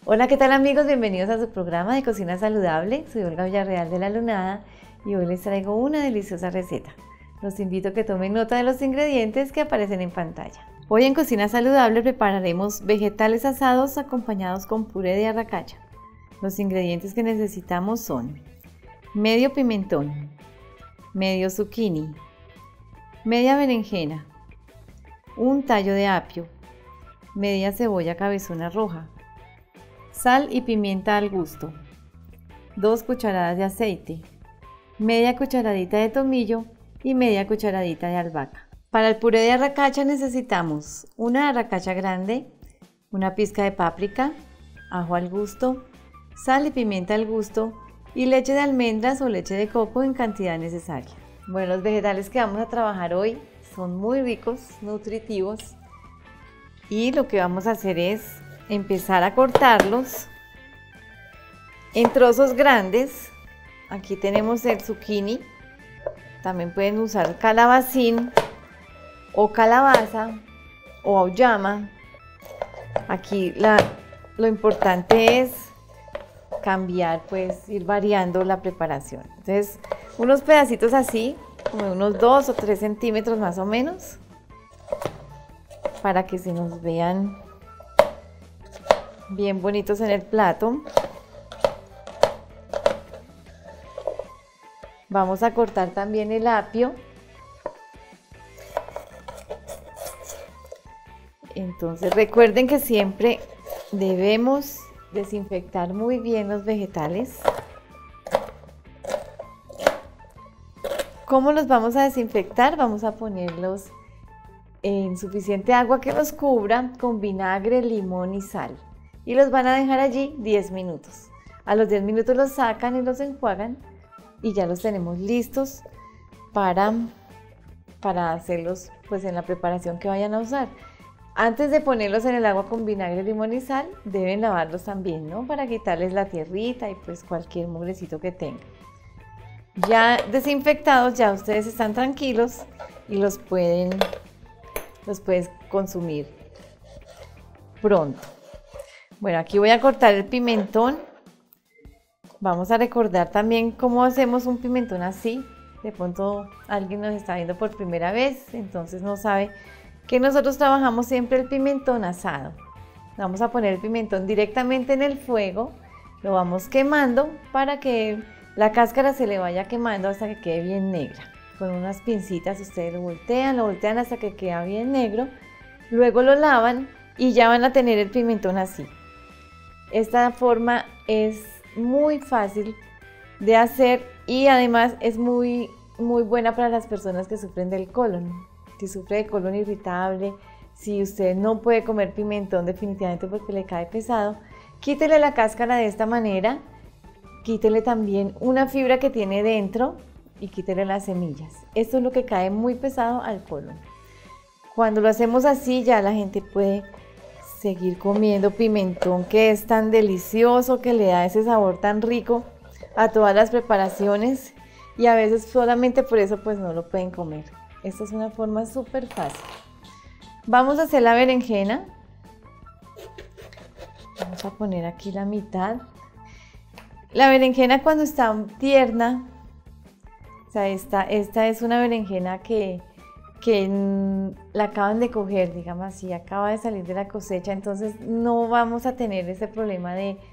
Hola, ¿qué tal amigos? Bienvenidos a su programa de cocina saludable. Soy Olga Villarreal de La Lunada y hoy les traigo una deliciosa receta. Los invito a que tomen nota de los ingredientes que aparecen en pantalla. Hoy en Cocina Saludable prepararemos vegetales asados acompañados con puré de arracacha. Los ingredientes que necesitamos son medio pimentón, medio zucchini, media berenjena, un tallo de apio, media cebolla cabezona roja, sal y pimienta al gusto, 2 cucharadas de aceite, media cucharadita de tomillo y media cucharadita de albahaca. Para el puré de arracacha necesitamos una arracacha grande, una pizca de páprica, ajo al gusto, sal y pimienta al gusto y leche de almendras o leche de coco en cantidad necesaria. Bueno, los vegetales que vamos a trabajar hoy son muy ricos, nutritivos y lo que vamos a hacer es empezar a cortarlos en trozos grandes. Aquí tenemos el zucchini, también pueden usar calabacín o calabaza o auyama. Aquí lo importante es cambiar, pues ir variando la preparación. Entonces, unos pedacitos así, como unos 2 o 3 centímetros más o menos, para que se nos vean bien bonitos en el plato. Vamos a cortar también el apio. Entonces recuerden que siempre debemos desinfectar muy bien los vegetales. ¿Cómo los vamos a desinfectar? Vamos a ponerlos en suficiente agua que los cubra con vinagre, limón y sal. Y los van a dejar allí 10 minutos. A los 10 minutos los sacan y los enjuagan y ya los tenemos listos para hacerlos pues en la preparación que vayan a usar. Antes de ponerlos en el agua con vinagre, limón y sal, deben lavarlos también, ¿no? Para quitarles la tierrita y pues cualquier mugrecito que tengan. Ya desinfectados, ya ustedes están tranquilos y los pueden consumir pronto. Bueno, aquí voy a cortar el pimentón. Vamos a recordar también cómo hacemos un pimentón así. De pronto alguien nos está viendo por primera vez, entonces no sabe que nosotros trabajamos siempre el pimentón asado. Vamos a poner el pimentón directamente en el fuego, lo vamos quemando para que la cáscara se le vaya quemando hasta que quede bien negra. Con unas pincitas ustedes lo voltean hasta que queda bien negro, luego lo lavan y ya van a tener el pimentón así. Esta forma es muy fácil de hacer y además es muy buena para las personas que sufren del colon. Si sufre de colon irritable, si usted no puede comer pimentón definitivamente porque le cae pesado, quítele la cáscara de esta manera, quítele también una fibra que tiene dentro y quítele las semillas. Esto es lo que cae muy pesado al colon. Cuando lo hacemos así ya la gente puede seguir comiendo pimentón, que es tan delicioso, que le da ese sabor tan rico a todas las preparaciones y a veces solamente por eso pues no lo pueden comer. Esta es una forma súper fácil. Vamos a hacer la berenjena. Vamos a poner aquí la mitad. La berenjena cuando está tierna, o sea, esta es una berenjena que la acaban de coger, digamos así, acaba de salir de la cosecha, entonces no vamos a tener ese problema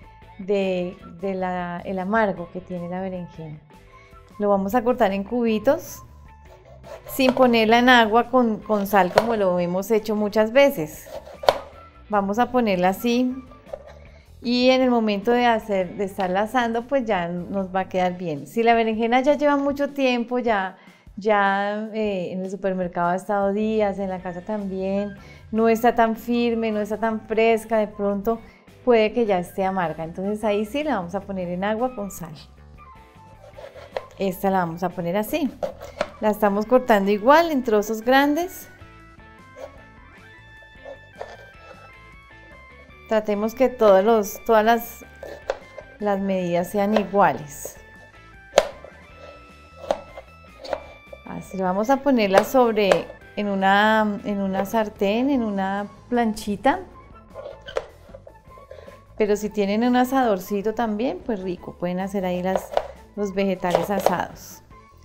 el amargo que tiene la berenjena. Lo vamos a cortar en cubitos, sin ponerla en agua con sal como lo hemos hecho muchas veces. Vamos a ponerla así y en el momento de estarla asando pues ya nos va a quedar bien. Si la berenjena ya lleva mucho tiempo, ya en el supermercado ha estado días, en la casa también, no está tan firme, no está tan fresca, de pronto puede que ya esté amarga. Entonces ahí sí la vamos a poner en agua con sal. Esta la vamos a poner así. La estamos cortando igual en trozos grandes. Tratemos que todas las medidas sean iguales. Así vamos a ponerla en una sartén, en una planchita. pero si tienen un asadorcito también, pues rico, pueden hacer ahí los vegetales asados.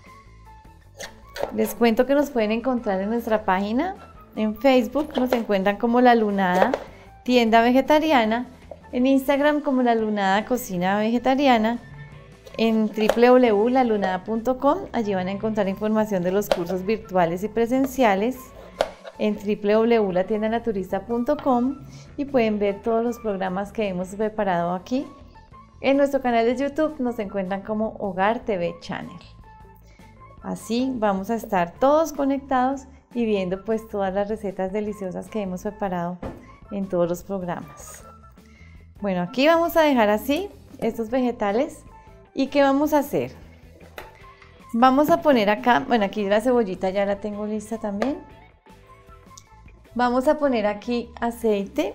Les cuento que nos pueden encontrar en nuestra página, en Facebook nos encuentran como La Lunada Tienda Vegetariana, en Instagram como La Lunada Cocina Vegetariana, en www.lalunada.com, allí van a encontrar información de los cursos virtuales y presenciales, en www.latiendanaturista.com, y pueden ver todos los programas que hemos preparado aquí. En nuestro canal de YouTube nos encuentran como Hogar TV Channel. Así vamos a estar todos conectados y viendo pues todas las recetas deliciosas que hemos preparado en todos los programas. Bueno, aquí vamos a dejar así estos vegetales. ¿Y qué vamos a hacer? Vamos a poner acá, bueno, aquí la cebollita ya la tengo lista también. Vamos a poner aquí aceite.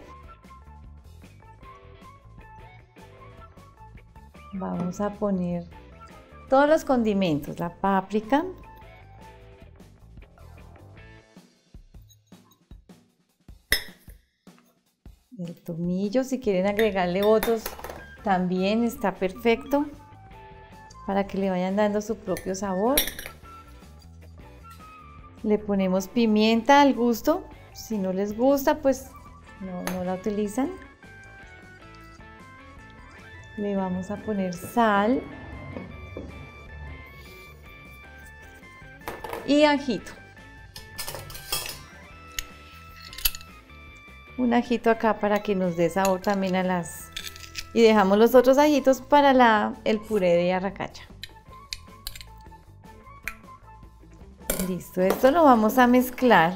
Vamos a poner todos los condimentos, la páprica, el tomillo, si quieren agregarle otros también está perfecto, para que le vayan dando su propio sabor. Le ponemos pimienta al gusto, si no les gusta pues no la utilizan. Le vamos a poner sal y ajito. Un ajito acá para que nos dé sabor también a las... Y dejamos los otros ajitos para el puré de arracacha. Listo, esto lo vamos a mezclar.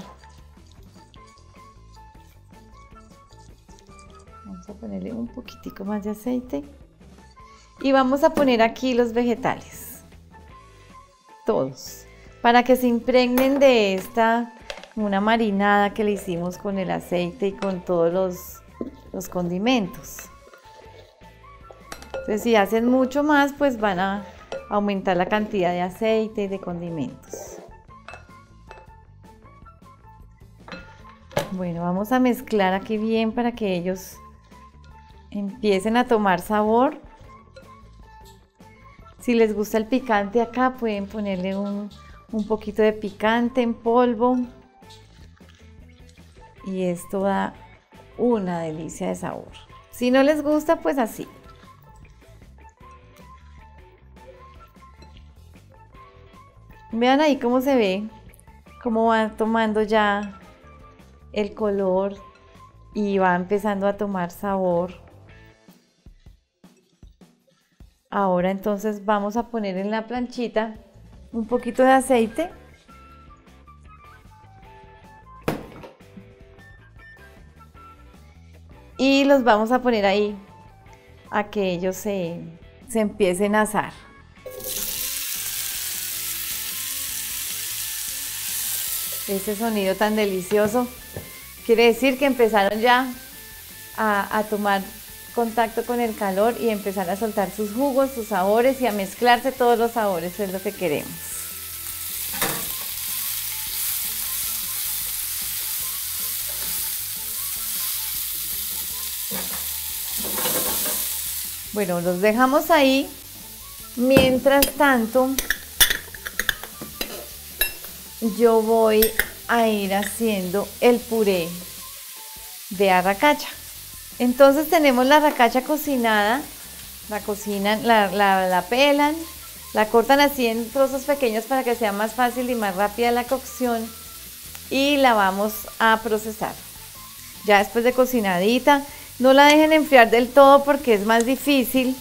Vamos a ponerle un poquitico más de aceite. Y vamos a poner aquí los vegetales. Todos. Para que se impregnen de esta, una marinada que le hicimos con el aceite y con todos los condimentos. Entonces, si hacen mucho más, pues van a aumentar la cantidad de aceite y de condimentos. Bueno, vamos a mezclar aquí bien para que ellos empiecen a tomar sabor. Si les gusta el picante acá, pueden ponerle un poquito de picante en polvo. Y esto da una delicia de sabor. Si no les gusta, pues así. Vean ahí cómo se ve, cómo va tomando ya el color y va empezando a tomar sabor. Ahora entonces vamos a poner en la planchita un poquito de aceite. Y los vamos a poner ahí a que ellos se empiecen a asar. Ese sonido tan delicioso quiere decir que empezaron ya a tomar contacto con el calor y empezar a soltar sus jugos, sus sabores y a mezclarse todos los sabores, es lo que queremos. Bueno, los dejamos ahí. Mientras tanto, yo voy a ir haciendo el puré de arracacha. Entonces tenemos la arracacha cocinada, la cocinan, la pelan, la cortan así en trozos pequeños para que sea más fácil y más rápida la cocción y la vamos a procesar. Ya después de cocinadita, no la dejen enfriar del todo porque es más difícil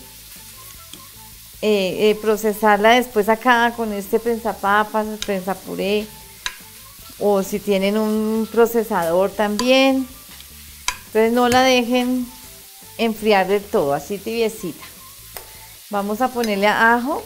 procesarla después acá con este prensapapas, prensapuré, o si tienen un procesador también. Entonces no la dejen enfriar del todo, así tibiecita. Vamos a ponerle ajo.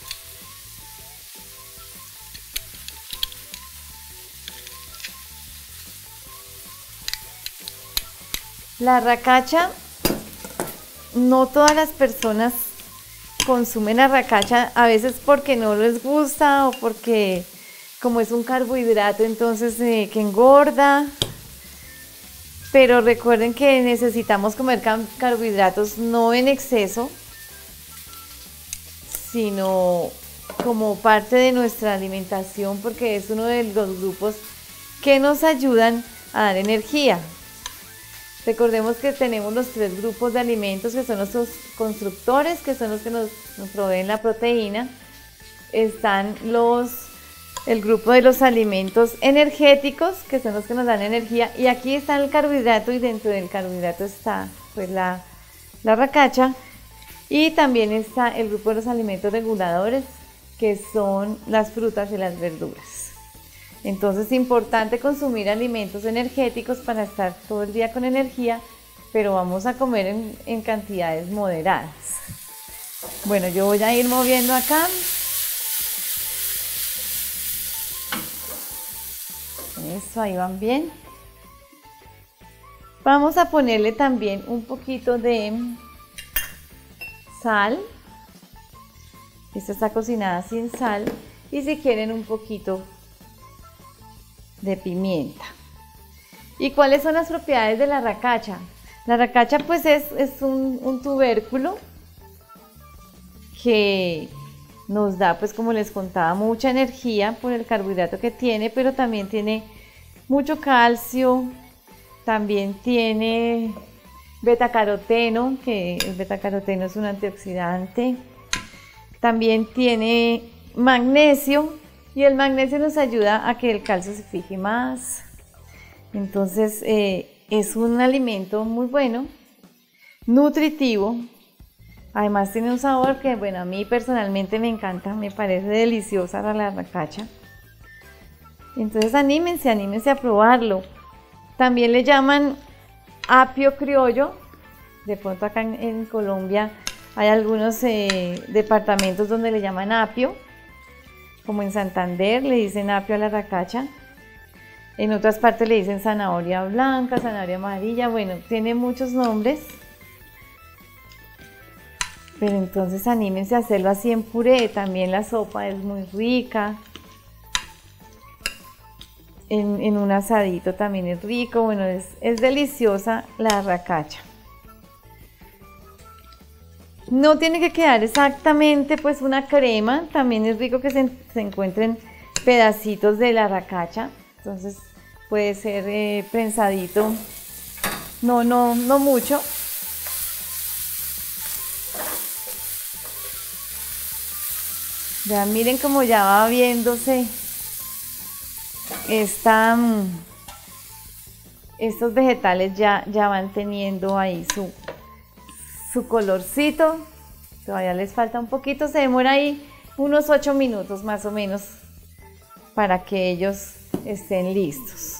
La arracacha, no todas las personas consumen arracacha, a veces porque no les gusta o porque como es un carbohidrato entonces que engorda. pero recuerden que necesitamos comer carbohidratos no en exceso, sino como parte de nuestra alimentación, porque es uno de los grupos que nos ayudan a dar energía. Recordemos que tenemos los 3 grupos de alimentos que son nuestros constructores, que son los que nos proveen la proteína. Están el grupo de los alimentos energéticos, que son los que nos dan energía, y aquí está el carbohidrato, y dentro del carbohidrato está pues la racacha, y también está el grupo de los alimentos reguladores, que son las frutas y las verduras. Entonces es importante consumir alimentos energéticos para estar todo el día con energía, pero vamos a comer en cantidades moderadas. Bueno, yo voy a ir moviendo acá. Eso, ahí van bien. Vamos a ponerle también un poquito de sal. Esta está cocinada sin sal. Y si quieren un poquito de pimienta. ¿Y cuáles son las propiedades de la racacha? La racacha pues es un tubérculo que nos da, pues como les contaba, mucha energía por el carbohidrato que tiene, pero también tiene mucho calcio, también tiene betacaroteno, que el betacaroteno es un antioxidante, también tiene magnesio, y el magnesio nos ayuda a que el calcio se fije más. Entonces es un alimento muy bueno, nutritivo. Además tiene un sabor que, bueno, a mí personalmente me encanta, me parece deliciosa la racacha. Entonces anímense a probarlo. También le llaman apio criollo. De pronto acá en Colombia hay algunos departamentos donde le llaman apio. Como en Santander le dicen apio a la racacha. En otras partes le dicen zanahoria blanca, zanahoria amarilla. Bueno, tiene muchos nombres. Pero entonces anímense a hacerlo así en puré. También la sopa es muy rica. En un asadito también es rico. Bueno, es deliciosa la racacha. No tiene que quedar exactamente pues una crema. También es rico que se encuentren pedacitos de la racacha. Entonces puede ser prensadito. No mucho. Ya miren cómo ya va viéndose estos vegetales ya van teniendo ahí su colorcito. Todavía les falta un poquito, se demora ahí unos 8 minutos más o menos para que ellos estén listos.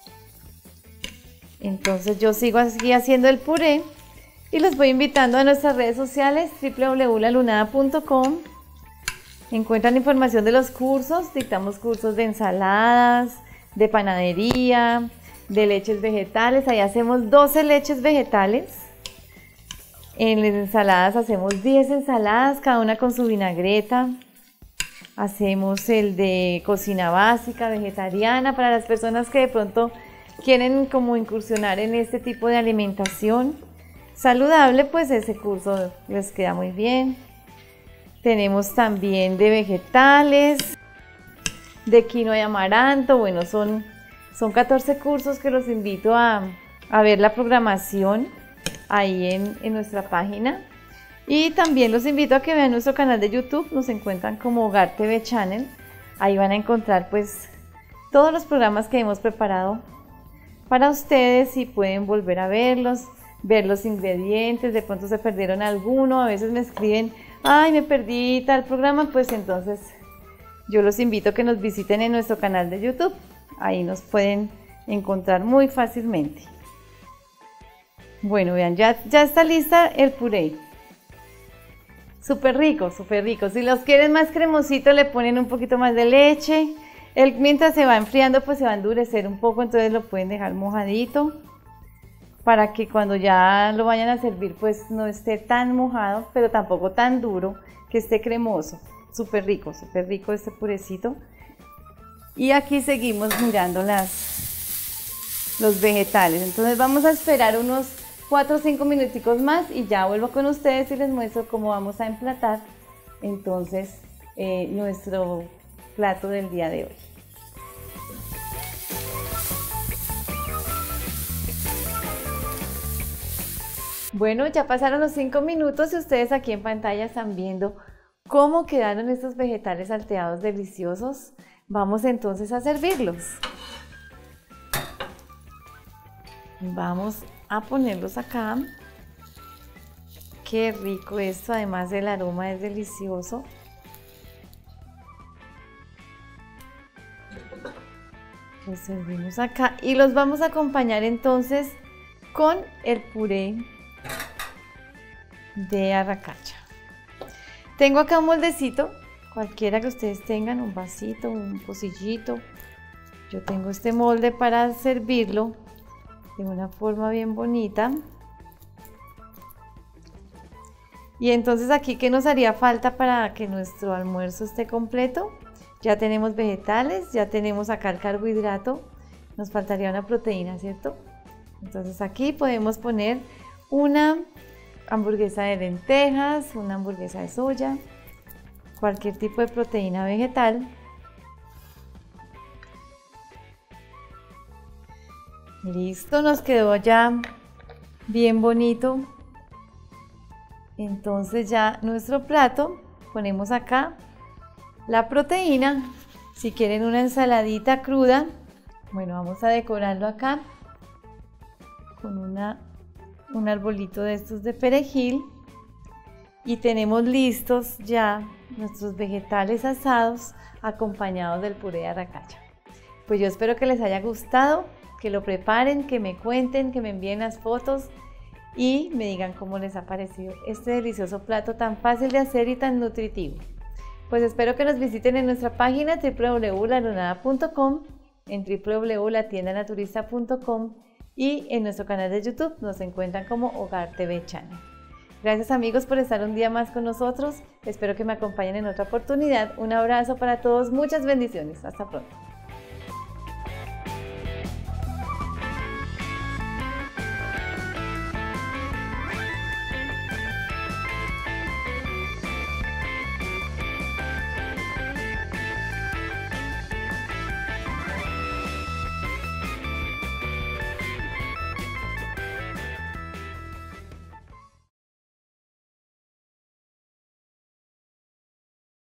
Entonces yo sigo aquí haciendo el puré y los voy invitando a nuestras redes sociales www.lalunada.com. Encuentran información de los cursos, dictamos cursos de ensaladas, de panadería, de leches vegetales. Ahí hacemos 12 leches vegetales. En las ensaladas hacemos 10 ensaladas, cada una con su vinagreta. Hacemos el de cocina básica, vegetariana, para las personas que de pronto quieren como incursionar en este tipo de alimentación saludable, pues ese curso les queda muy bien. Tenemos también de vegetales, de quinoa y amaranto. Bueno, son 14 cursos que los invito a ver la programación ahí en nuestra página. Y también los invito a que vean nuestro canal de YouTube, nos encuentran como Hogar TV Channel. Ahí van a encontrar pues todos los programas que hemos preparado para ustedes y pueden volver a verlos, ver los ingredientes, de pronto se perdieron alguno, a veces me escriben, ay, me perdí tal programa, pues entonces yo los invito a que nos visiten en nuestro canal de YouTube, ahí nos pueden encontrar muy fácilmente. Bueno, vean, ya está lista el puré. Súper rico, súper rico. Si los quieren más cremosito, le ponen un poquito más de leche. Mientras se va enfriando, pues se va a endurecer un poco, entonces lo pueden dejar mojadito para que cuando ya lo vayan a servir, pues no esté tan mojado, pero tampoco tan duro, que esté cremoso. Súper rico este purecito. Y aquí seguimos mirando los vegetales. Entonces vamos a esperar unos 4 o 5 minuticos más y ya vuelvo con ustedes y les muestro cómo vamos a emplatar entonces nuestro plato del día de hoy. Bueno, ya pasaron los 5 minutos y ustedes aquí en pantalla están viendo cómo quedaron estos vegetales salteados deliciosos. Vamos entonces a servirlos. Vamos a ponerlos acá. Qué rico esto, además el aroma es delicioso. Los servimos acá y los vamos a acompañar entonces con el puré de arracacha. Tengo acá un moldecito, cualquiera que ustedes tengan, un vasito, un pocillito. Yo tengo este molde para servirlo de una forma bien bonita. Y entonces aquí, ¿qué nos haría falta para que nuestro almuerzo esté completo? Ya tenemos vegetales, ya tenemos acá el carbohidrato, nos faltaría una proteína, ¿cierto? Entonces aquí podemos poner una hamburguesa de lentejas, una hamburguesa de soya, cualquier tipo de proteína vegetal. Listo, nos quedó ya bien bonito. Entonces ya nuestro plato, ponemos acá la proteína. Si quieren una ensaladita cruda, bueno, vamos a decorarlo acá con un arbolito de estos de perejil y tenemos listos ya nuestros vegetales asados acompañados del puré de arracacha. Pues yo espero que les haya gustado, que lo preparen, que me cuenten, que me envíen las fotos y me digan cómo les ha parecido este delicioso plato tan fácil de hacer y tan nutritivo. Pues espero que nos visiten en nuestra página www.lalunada.com, en www.latiendanaturista.com y en nuestro canal de YouTube nos encuentran como Hogar TV Channel. Gracias amigos por estar un día más con nosotros. Espero que me acompañen en otra oportunidad. Un abrazo para todos, muchas bendiciones. Hasta pronto.